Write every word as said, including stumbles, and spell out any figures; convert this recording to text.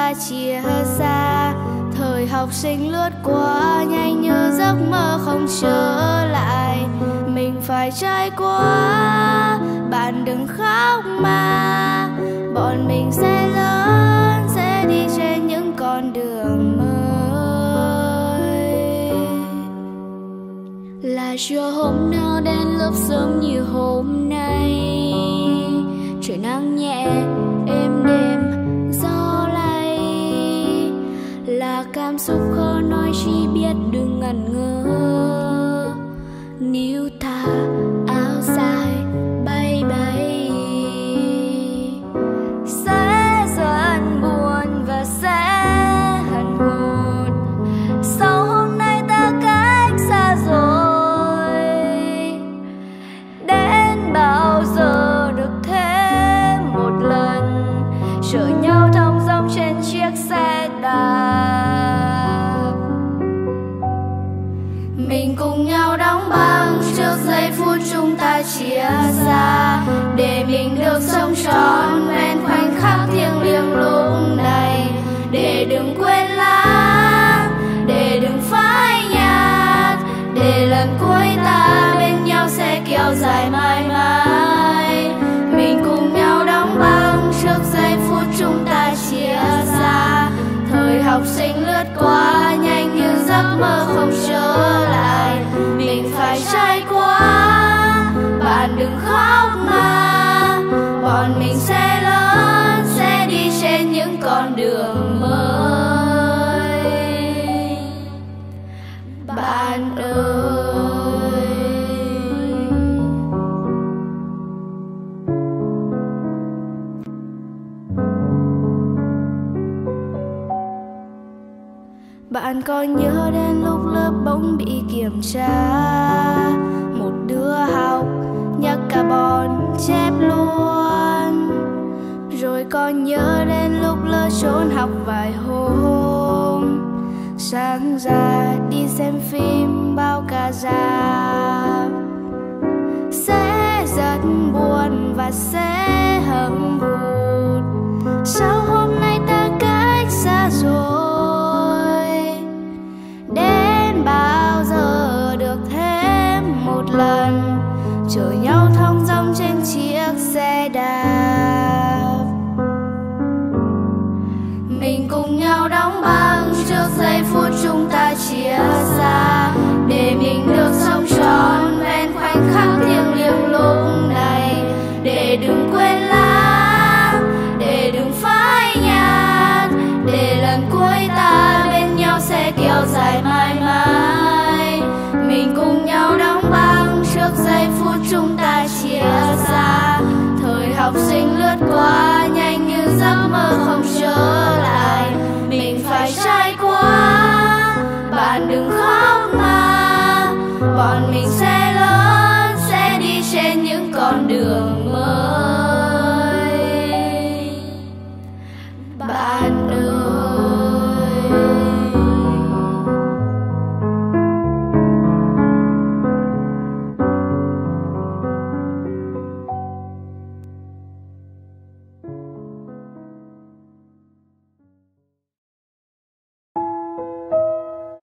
ta chia xa. Thời học sinh lướt qua nhanh như giấc mơ không trở lại. Mình phải trải qua, bạn đừng khóc mà. Bọn mình sẽ lớn, sẽ đi trên những con đường mới. Là chưa hôm nào đến lớp sớm như hôm nay. Trời nắng nhẹ, êm đềm, gió lay. Là cảm xúc khó nói, chỉ biết đừng ngần ngơ. Níu thả áo dài bay bay. Sẽ rất buồn và sẽ hận hụt. Sau hôm nay ta cách xa rồi. Đến bao giờ được thêm một lần chở nhau thong dong trên chiếc xe đạp. Mình cùng nhau đóng băng trước giây phút chúng ta chia xa. Để mình được sống trọn vẹn khoảnh khắc thiêng liêng lúc này. Để đừng quên lãng, để đừng phai nhạt. Để lần cuối ta bên nhau sẽ kéo dài mãi mãi. Mình cùng nhau đóng băng trước giây phút chúng ta chia xa. Thời học sinh lướt qua nhanh như giấc mơ không trở lại. Mình phải trải qua, bạn đừng khóc mà. Bọn mình sẽ lớn, sẽ đi trên những con đường mới. Bạn ơi, bạn có nhớ đến lúc lớp bỗng bị kiểm tra. Một đứa học nhắc cả bọn chép luôn. Rồi có nhớ đến lúc lỡ trốn học vài hôm. Sáng ra đi xem phim bao cả rạp. Sẽ rất buồn và sẽ hậm hụt. Sao hôm nay ta cách xa rồi. Đến bao giờ được thêm một lần chở nhau thong dong trên chiếc xe đạp. Mình cùng nhau đóng băng trước giây phút chúng ta chia xa. Để mình được sống trọn vẹn khoảnh khắc thiêng liêng lúc này. Để đừng quên lãng, để đừng phai nhạt. Để lần cuối ta bên nhau sẽ kéo dài mãi mãi. Mình cùng nhau đóng băng trước giây phút chúng ta chia xa. Thời học sinh lướt qua nhanh như giấc mơ không trở lại. Mình phải trải qua, bạn đừng khóc mà. Bọn mình sẽ